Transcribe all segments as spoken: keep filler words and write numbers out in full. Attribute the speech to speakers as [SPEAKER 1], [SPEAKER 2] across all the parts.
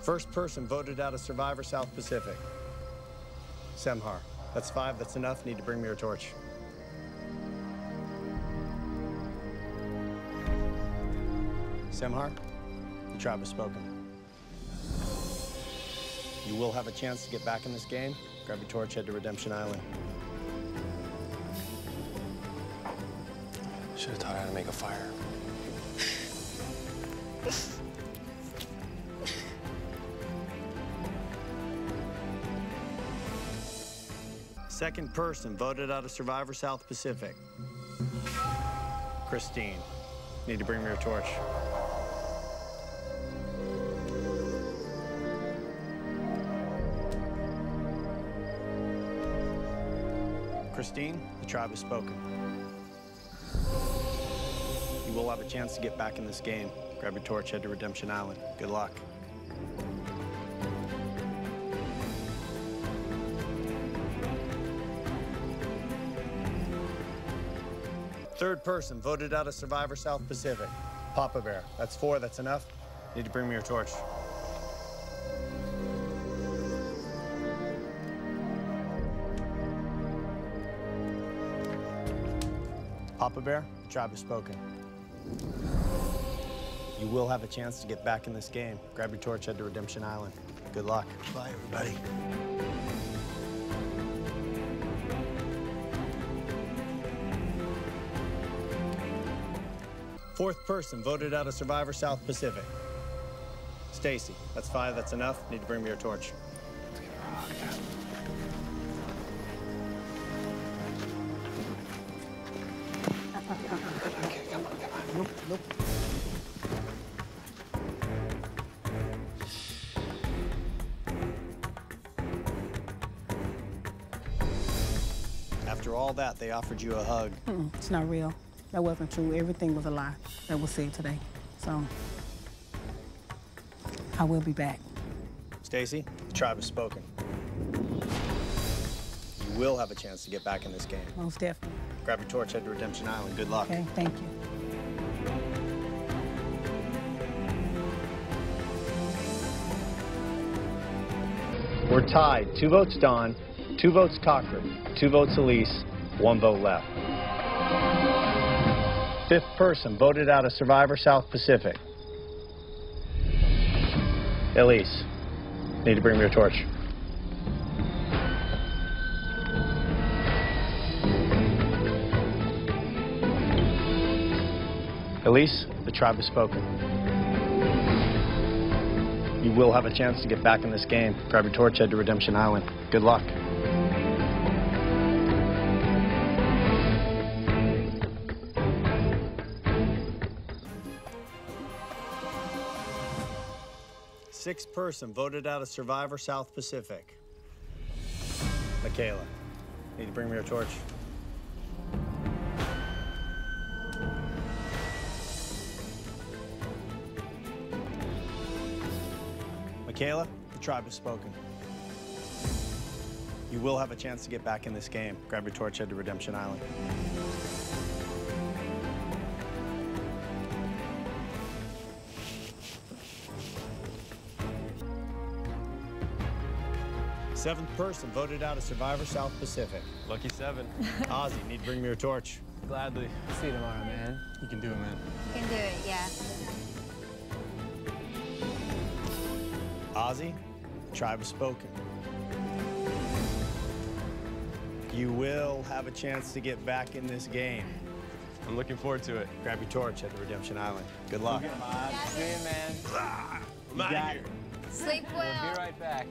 [SPEAKER 1] First person voted out of Survivor South Pacific. Semhar. That's five, that's enough. Need to bring me your torch. Semhar, the tribe has spoken. You will have a chance to get back in this game. Grab your torch, head to Redemption Island.
[SPEAKER 2] Should have taught how to make a fire.
[SPEAKER 1] Second person voted out of Survivor South Pacific. Christine. Need to bring me your torch. Christine, the tribe has spoken. You will have a chance to get back in this game. Grab your torch, head to Redemption Island. Good luck. Third person voted out of Survivor South Pacific. Papa Bear. That's four, that's enough. Need to bring me your torch. Papa Bear, the tribe has spoken. You will have a chance to get back in this game. Grab your torch, head to Redemption Island. Good luck.
[SPEAKER 3] Bye, everybody.
[SPEAKER 1] Fourth person voted out of Survivor South Pacific. Stacey, that's five, that's enough. Need to bring me your torch.
[SPEAKER 2] Okay, come on, come on. Nope, nope.
[SPEAKER 1] After all that, they offered you a hug.
[SPEAKER 4] Mm-mm, it's not real. That wasn't true. Everything was a lie that was said today. So, I will be back.
[SPEAKER 1] Stacey, the tribe has spoken. You will have a chance to get back in this game.
[SPEAKER 4] Most definitely.
[SPEAKER 1] Grab your torch, head to Redemption Island. Good luck.
[SPEAKER 4] Okay, thank you.
[SPEAKER 1] We're tied. Two votes Dawn, two votes Cochran, two votes Elyse, one vote left. Fifth person voted out of Survivor South Pacific. Elyse, need to bring me your torch. Elyse, the tribe has spoken. You will have a chance to get back in this game. Grab your torch, head to Redemption Island. Good luck. Sixth person voted out of Survivor South Pacific. Michaela, need to bring me your torch. Michaela, the tribe has spoken. You will have a chance to get back in this game. Grab your torch, head to Redemption Island. Seventh person voted out of Survivor South Pacific.
[SPEAKER 2] Lucky seven.
[SPEAKER 1] Ozzy, need to bring me your torch.
[SPEAKER 2] Gladly. See you tomorrow, man. You can do it, man.
[SPEAKER 5] You can do it, yeah.
[SPEAKER 1] Ozzy, the tribe has spoken. You will have a chance to get back in this game.
[SPEAKER 2] I'm looking forward to it.
[SPEAKER 1] Grab your torch at the Redemption Island. Good luck.
[SPEAKER 2] Come on. See you, man.
[SPEAKER 1] Ah, I'm
[SPEAKER 2] You
[SPEAKER 1] out
[SPEAKER 2] got
[SPEAKER 1] of here.
[SPEAKER 5] Sleep well.
[SPEAKER 2] We'll be right back.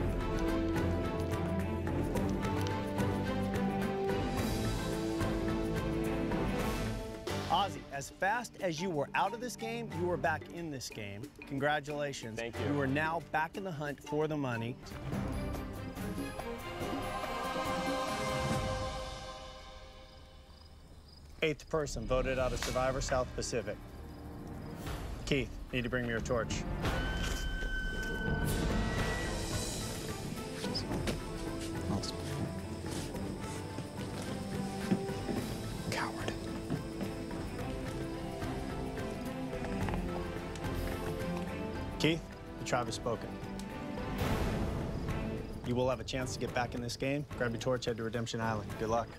[SPEAKER 1] Ozzy, as fast as you were out of this game, you were back in this game. Congratulations.
[SPEAKER 2] Thank you.
[SPEAKER 1] You are now back in the hunt for the money. Eighth person voted out of Survivor South Pacific. Keith, need to bring me your torch.
[SPEAKER 2] Coward.
[SPEAKER 1] Keith, the tribe has spoken. You will have a chance to get back in this game. Grab your torch, head to Redemption Island. Good luck.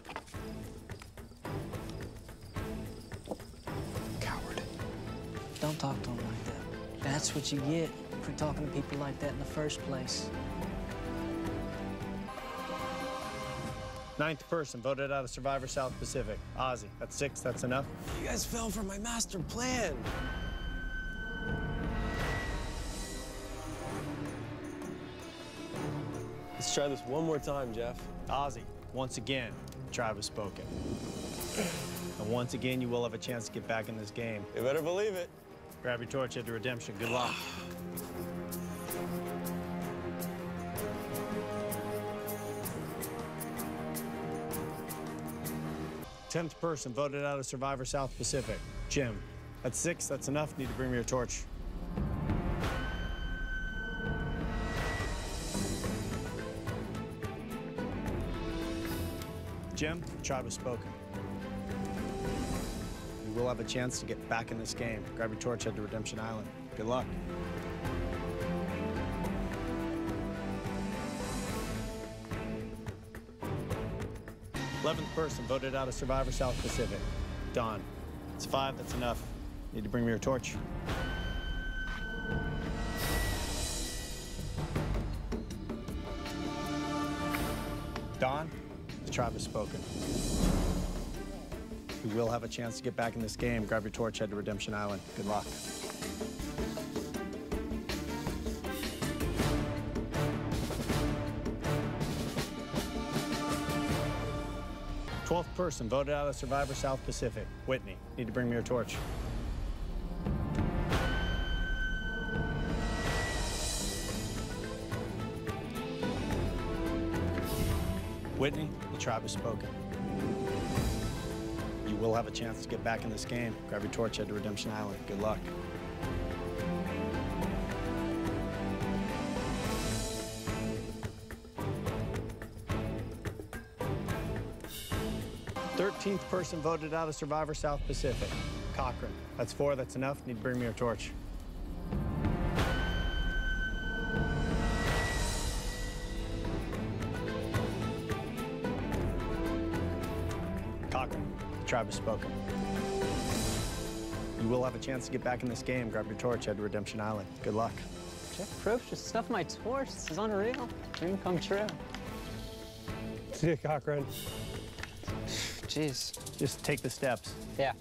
[SPEAKER 2] Coward.
[SPEAKER 3] Don't talk to him like that. That's what you get for talking to people like that in the first place.
[SPEAKER 1] Ninth person voted out of Survivor South Pacific. Ozzy. That's six. That's enough.
[SPEAKER 2] You guys fell for my master plan. Let's try this one more time, Jeff.
[SPEAKER 1] Ozzy. Once again, the tribe has spoken. And once again, you will have a chance to get back in this game.
[SPEAKER 2] You better believe it.
[SPEAKER 1] Grab your torch, head to Redemption. Good luck. Tenth person voted out of Survivor South Pacific. Jim. That's six. That's enough. Need to bring me your torch. Jim, the tribe has spoken. You will have a chance to get back in this game. Grab your torch, head to Redemption Island. Good luck. Eleventh person voted out of Survivor South Pacific. Dawn. It's five. That's enough. Need to bring me your torch. Dawn, the tribe has spoken. You will have a chance to get back in this game. Grab your torch, head to Redemption Island. Good luck. Twelfth person voted out of Survivor South Pacific. Whitney, need to bring me your torch. Whitney, the tribe has spoken. You will have a chance to get back in this game. Grab your torch, head to Redemption Island. Good luck. Thirteenth person voted out of Survivor South Pacific. Cochran. That's four. That's enough. Need to bring me your torch. Cochran. The tribe has spoken. You will have a chance to get back in this game. Grab your torch, head to Redemption Island. Good luck.
[SPEAKER 3] Jeff Probst just stuffed my torch. This is unreal. Dream come true.
[SPEAKER 2] See you, Cochran.
[SPEAKER 3] Jeez.
[SPEAKER 1] Just take the steps.
[SPEAKER 3] Yeah.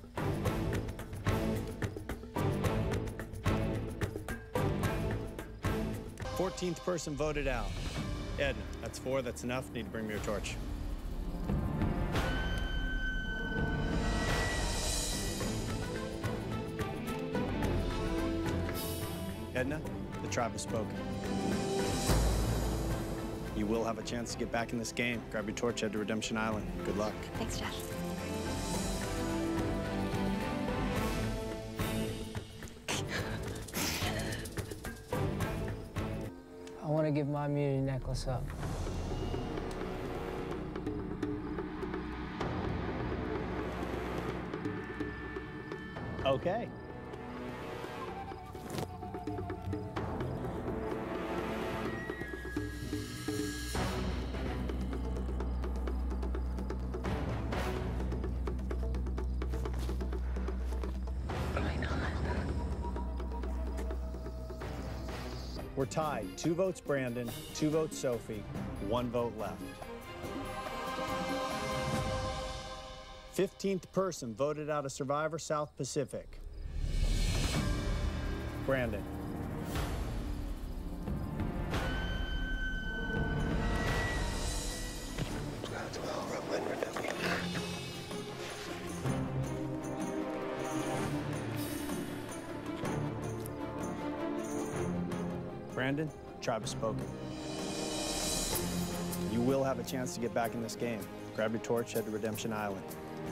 [SPEAKER 1] fourteenth person voted out. Edna. That's four. That's enough. Need to bring me your torch. Edna, the tribe has spoken. You will have a chance to get back in this game. Grab your torch, head to Redemption Island. Good luck.
[SPEAKER 5] Thanks, Josh.
[SPEAKER 3] I want to give my immunity necklace up.
[SPEAKER 1] Okay. We're tied. Two votes Brandon, two votes Sophie, one vote left. fifteenth person voted out of Survivor South Pacific. Brandon. Brandon, tribe has spoken. You will have a chance to get back in this game. Grab your torch, head to Redemption Island.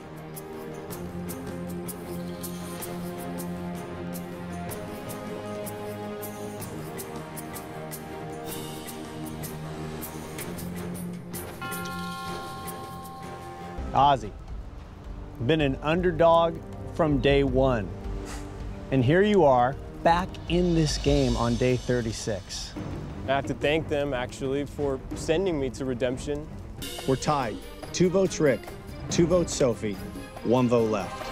[SPEAKER 1] Ozzy, been an underdog from day one. And here you are, back in this game on day thirty-six.
[SPEAKER 5] I have to thank them, actually, for sending me to redemption.
[SPEAKER 1] We're tied. Two votes Rick, two votes Sophie, one vote left.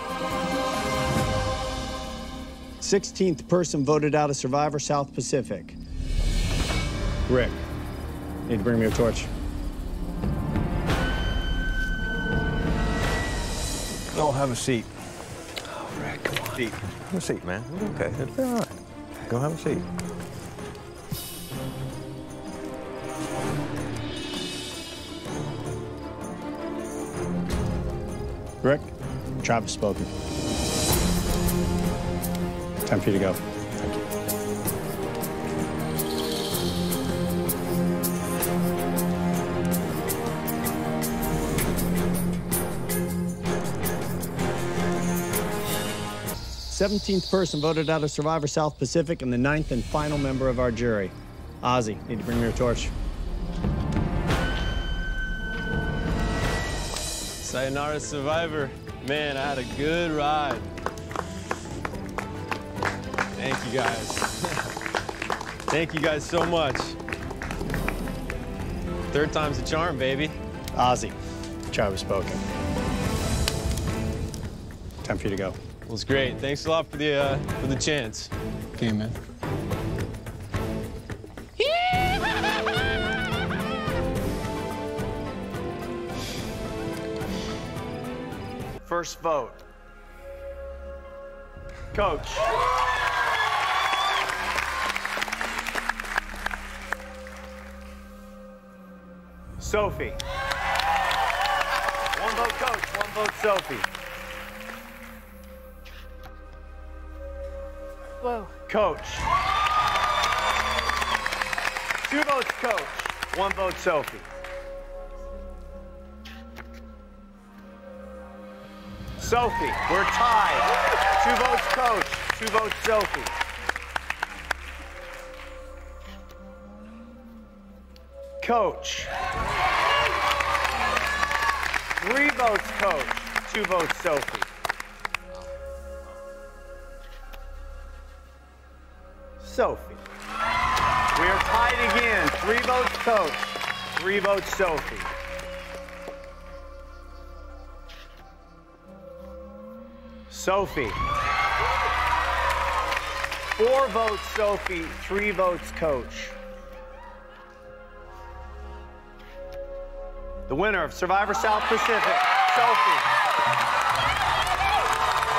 [SPEAKER 1] sixteenth person voted out of Survivor South Pacific. Rick, need to bring me a torch.
[SPEAKER 6] Oh, have a seat. Oh, Rick, come on. Seat. Have a seat, man. Okay, it'll be all right. Go have a seat.
[SPEAKER 1] Rick, tribe has spoken. Time for you to go.
[SPEAKER 6] Thank you.
[SPEAKER 1] seventeenth person voted out of Survivor South Pacific and the ninth and final member of our jury. Ozzy, need to bring me your torch.
[SPEAKER 5] Sayonara, Survivor. Man, I had a good ride. Thank you guys. Thank you guys so much. Third time's a charm, baby.
[SPEAKER 1] Ozzy, tribe has spoken. Time for you to go.
[SPEAKER 5] Well, it's great. Thanks a lot for the uh, for the chance.
[SPEAKER 1] Okay, man. First vote. Coach. Sophie. One vote Coach, one vote Sophie.
[SPEAKER 4] Whoa.
[SPEAKER 1] Coach. Two votes Coach, one vote Sophie. Sophie, we're tied. Two votes Coach, two votes Sophie. Coach. Three votes Coach, two votes Sophie. Sophie. We are tied again. Three votes Coach, three votes Sophie. Sophie. Four votes Sophie, three votes Coach. The winner of Survivor South Pacific, Sophie.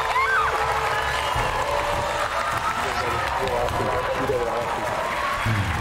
[SPEAKER 6] You did awesome. You did awesome.